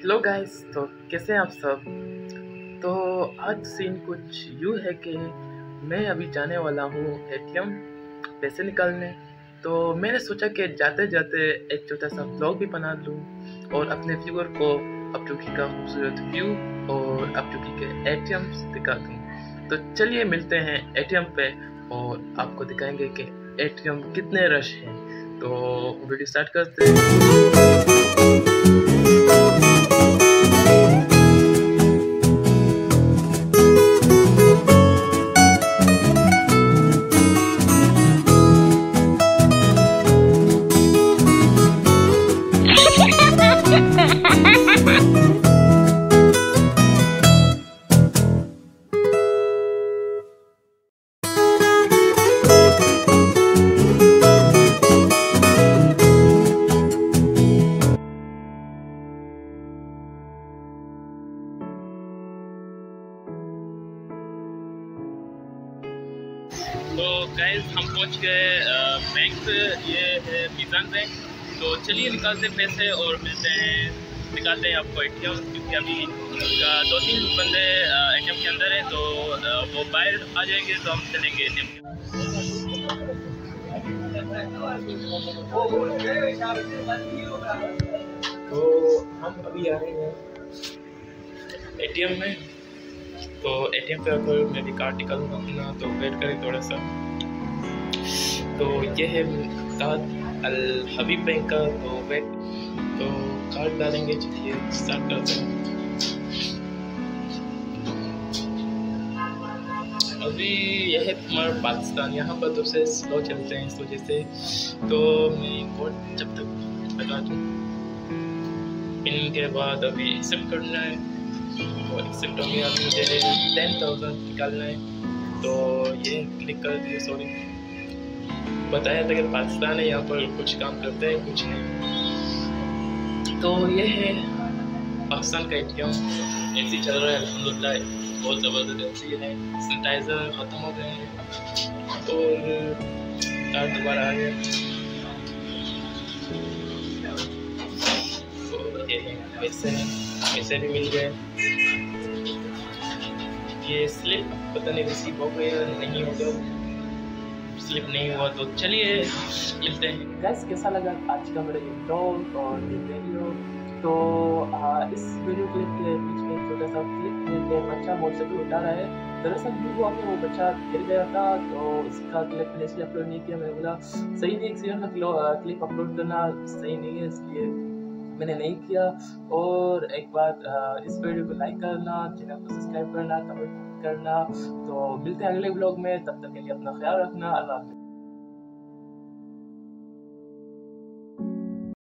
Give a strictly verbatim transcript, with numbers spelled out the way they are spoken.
Hello guys, तो कैसे हैं आप सब। तो आज सीन कुछ यूँ है कि मैं अभी जाने वाला हूँ एटीएम पैसे निकालने। तो मैंने सोचा कि जाते जाते एक छोटा सा ब्लॉग भी बना लूँ और अपने व्यूअर को अबटूकी का खूबसूरत व्यू और अबटूकी के एटीएम्स दिखा दूँ। तो चलिए मिलते हैं एटीएम पे और आपको दिखाएंगे कि एटीएम कितने रश हैं। तो वीडियो स्टार्ट करते हैं। तो गाइस हम पहुंच गए बैंक। ये है मीज़ान बैंक। तो चलिए निकालते हैं पैसे और मिलते हैं, निकालते हैं आपको एटीएम, क्योंकि अभी दो तीन बंदे एटीएम के अंदर हैं। तो वो बाहर आ जाएंगे तो हम चलेंगे एटीएम के। तो हम अभी आ रहे हैं एटीएम में। तो एटीएम पे अगर मैं भी कार्ड निकालूंगा अपना, तो वेट करें थोड़ा सा। तो ये है कार्ड अल हबीब बैंक का। तो वेट, तो कार्ड डालेंगे। चलिए स्टार्ट करते हैं। अभी यह है हमारा पाकिस्तान, यहाँ पर तो से स्लो चलते हैं इस वजह से। तो मैं कोड जब तक लगा दूँ, पिन के बाद अभी एक्सेप्ट करना है और एक्सेप्ट हो गया। अभी मुझे टेन थाउजेंड निकालना है, तो ये क्लिक कर दिए। सॉरी, बताया था कि पाकिस्तान है, यहाँ पर कुछ काम करते हैं कुछ नहीं। तो ये है पाकिस्तान का एटीएम, ऐसे चल रहा है अल्हम्दुलिल्लाह। बहुत ज़बरदस्त ये है। सैनिटाइज़र ख़त्म हो गए हैं और कार्ड दोबारा आ गया। तो ये है पैसे, पैसे भी मिल गए। ये स्लिप पता नहीं रिसीव हो गया नहीं होगा, स्लिप नहीं हुआ। तो चलिए मिलते हैं। गैस कैसा लगा आज का मेरा ये ब्लॉग और ये वीडियो। तो आ, इस वीडियो क्लिप के बीच में एक छोटा सा क्लिप है कि बच्चा मोटरसाइकिल उठा रहा है। दरअसल ये हुआ कि वो बच्चा गिर गया था, तो इसका क्लिप मैंने इसलिए अपलोड नहीं किया। मैंने बोला सही नहीं, एक्सीडेंट का क्लिप अपलोड करना सही नहीं है, इसलिए मैंने नहीं किया। और एक बात, इस वीडियो को लाइक करना, चैनल को सब्सक्राइब करना, कमेंट करना। तो मिलते हैं अगले ब्लॉग में, तब तक के लिए अपना ख्याल रखना। अल्लाह हाफ़िज़।